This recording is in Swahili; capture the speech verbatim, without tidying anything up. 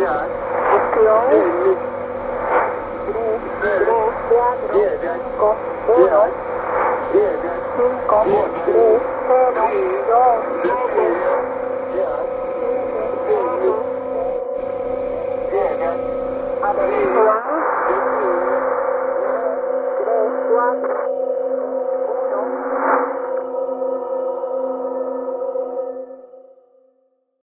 Yeah. Opción Yeah. tres, tres, cuatro, Yeah, that- cinco, uno, Yeah, that- cinco, tres, cero, dos, uno.